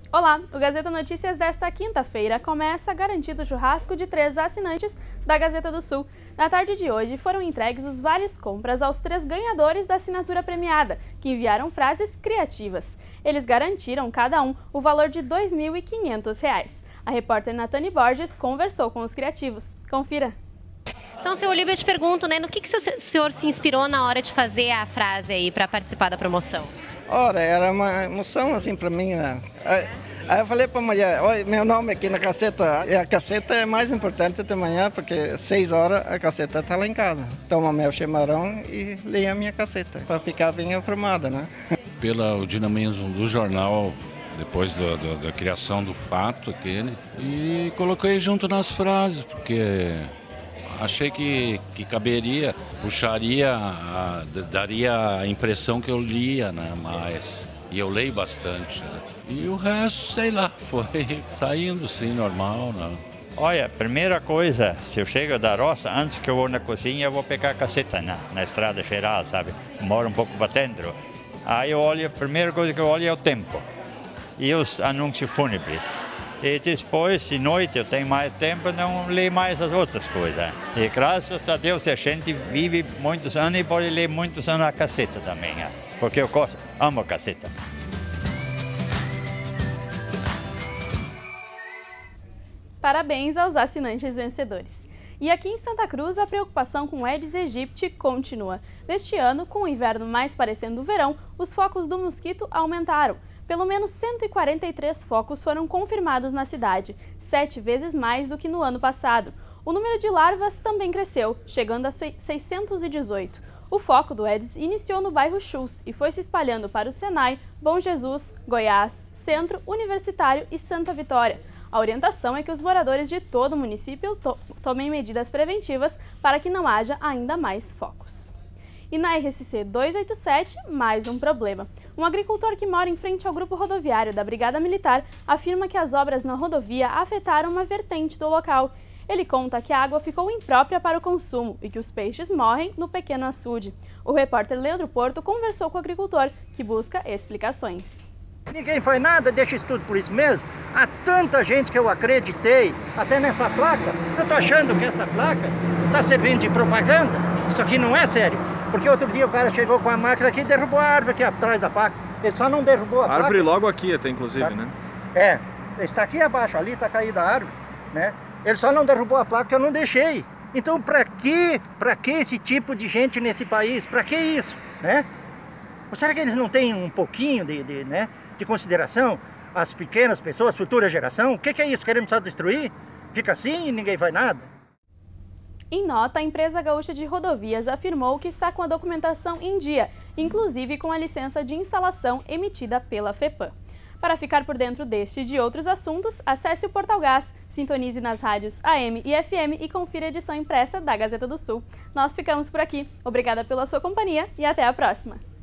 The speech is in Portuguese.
Olá, o Gazeta Notícias desta quinta-feira começa garantindo o churrasco de 3 assinantes da Gazeta do Sul. Na tarde de hoje foram entregues os vales compras aos 3 ganhadores da assinatura premiada, que enviaram frases criativas. Eles garantiram cada um o valor de R$ 2.500. A repórter Natane Borges conversou com os criativos. Confira! Então, seu Olívio, eu te pergunto, né, no que o senhor se inspirou na hora de fazer a frase aí para participar da promoção? Ora, era uma emoção assim para mim, né? Aí eu falei para a mulher, olha, meu nome aqui na caceta, e a caceta é mais importante de manhã, porque 6 horas a caceta está lá em casa. Toma meu chimarrão e leia a minha caceta, para ficar bem informada, né? Pelo dinamismo do jornal, depois da criação do fato aquele, e coloquei junto nas frases, porque achei que caberia, puxaria, daria a impressão que eu lia, né, mais. E eu leio bastante, né? E o resto, sei lá, foi saindo sim, normal, né? Olha, primeira coisa, se eu chego da roça, antes que eu vou na cozinha, eu vou pegar a caceta na estrada geral, sabe? Moro um pouco para dentro. Aí eu olho, a primeira coisa que eu olho é o tempo e os anúncios fúnebres. E depois, de noite, eu tenho mais tempo, não leio mais as outras coisas. E graças a Deus a gente vive muitos anos e pode ler muitos anos a caceta também, né? Porque eu amo a caceta. Parabéns aos assinantes vencedores. E aqui em Santa Cruz, a preocupação com o Aedes aegypti continua. Neste ano, com o inverno mais parecendo o verão, os focos do mosquito aumentaram. Pelo menos 143 focos foram confirmados na cidade, 7 vezes mais do que no ano passado. O número de larvas também cresceu, chegando a 618. O foco do Aedes iniciou no bairro Chus e foi se espalhando para o Senai, Bom Jesus, Goiás, Centro, Universitário e Santa Vitória. A orientação é que os moradores de todo o município tomem medidas preventivas para que não haja ainda mais focos. E na RCC 287, mais um problema. Um agricultor que mora em frente ao grupo rodoviário da Brigada Militar afirma que as obras na rodovia afetaram uma vertente do local. Ele conta que a água ficou imprópria para o consumo e que os peixes morrem no pequeno açude. O repórter Leandro Porto conversou com o agricultor, que busca explicações. Ninguém faz nada, deixa isso tudo por isso mesmo. Há tanta gente que eu acreditei, até nessa placa. Eu tô achando que essa placa está servindo de propaganda. Isso aqui não é sério. Porque outro dia o cara chegou com a máquina aqui e derrubou a árvore aqui atrás da placa. Ele só não derrubou a placa. Árvore logo aqui até, inclusive, tá? Né? É, está aqui abaixo, ali está caída a árvore, né? Ele só não derrubou a placa que eu não deixei. Então, para que esse tipo de gente nesse país? Para que isso, né? Ou será que eles não têm um pouquinho de consideração às pequenas pessoas, futura geração? O que é isso? Queremos só destruir? Fica assim e ninguém faz nada? Em nota, a empresa gaúcha de rodovias afirmou que está com a documentação em dia, inclusive com a licença de instalação emitida pela FEPAM. Para ficar por dentro deste e de outros assuntos, acesse o Portal Gás, sintonize nas rádios AM e FM e confira a edição impressa da Gazeta do Sul. Nós ficamos por aqui. Obrigada pela sua companhia e até a próxima!